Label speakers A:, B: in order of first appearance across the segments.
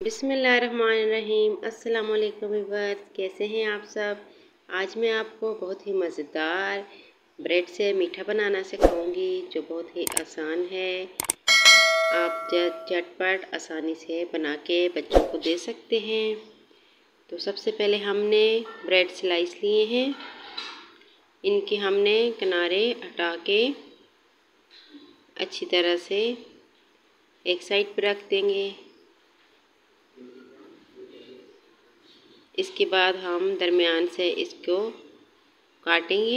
A: बिस्मिल्लाहिर्रहमानिर्रहीम। अस्सलाम वालेकुम व्यूअर्स, कैसे हैं आप सब। आज मैं आपको बहुत ही मज़ेदार ब्रेड से मीठा बनाना सिखाऊंगी जो बहुत ही आसान है। आप झटपट आसानी से बना के बच्चों को दे सकते हैं। तो सबसे पहले हमने ब्रेड स्लाइस लिए हैं, इनके हमने किनारे हटा के अच्छी तरह से एक साइड पर रख देंगे। इसके बाद हम दरमियान से इसको काटेंगे।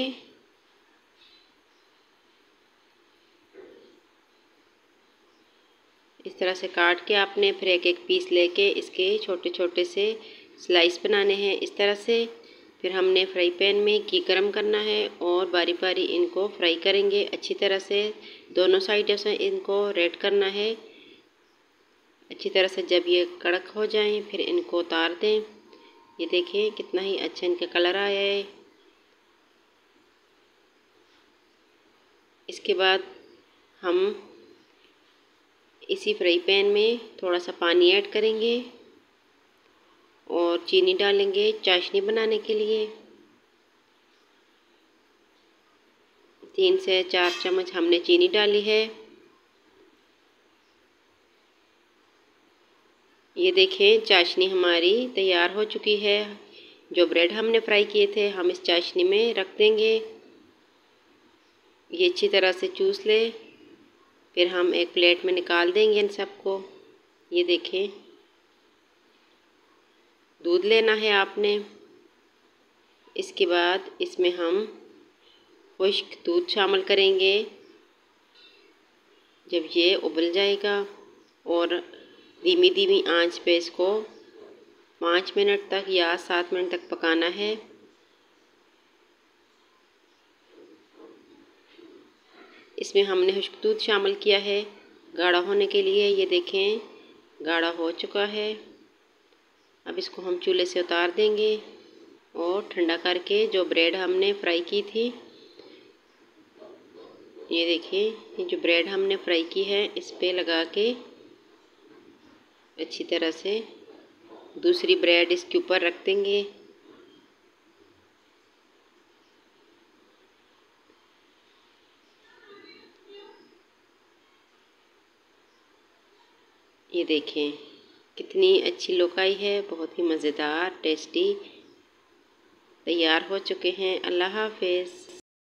A: इस तरह से काट के आपने फिर एक एक पीस लेके इसके छोटे छोटे से स्लाइस बनाने हैं इस तरह से। फिर हमने फ्राई पैन में घी गरम करना है और बारी बारी इनको फ्राई करेंगे अच्छी तरह से। दोनों साइडों से इनको रेड करना है अच्छी तरह से। जब ये कड़क हो जाएं फिर इनको उतार दें। ये देखें कितना ही अच्छा इनका कलर आया है। इसके बाद हम इसी फ्राई पैन में थोड़ा सा पानी ऐड करेंगे और चीनी डालेंगे चाशनी बनाने के लिए। 3 से 4 चम्मच हमने चीनी डाली है। ये देखें चाशनी हमारी तैयार हो चुकी है। जो ब्रेड हमने फ्राई किए थे हम इस चाशनी में रख देंगे। ये अच्छी तरह से चूस ले। फिर हम एक प्लेट में निकाल देंगे इन सबको। ये देखें दूध लेना है आपने। इसके बाद इसमें हम खुश्क दूध शामिल करेंगे। जब ये उबल जाएगा और धीमी धीमी आंच पे इसको 5 मिनट तक या 7 मिनट तक पकाना है। इसमें हमने खुश्क दूध शामिल किया है गाढ़ा होने के लिए। ये देखें गाढ़ा हो चुका है। अब इसको हम चूल्हे से उतार देंगे और ठंडा करके जो ब्रेड हमने फ्राई की थी, ये देखिए ये जो ब्रेड हमने फ्राई की है इस पे लगा के अच्छी तरह से दूसरी ब्रेड इसके ऊपर रख देंगे। ये देखें कितनी अच्छी लुक आई है। बहुत ही मज़ेदार टेस्टी तैयार हो चुके हैं। अल्लाह हाफ़िज़।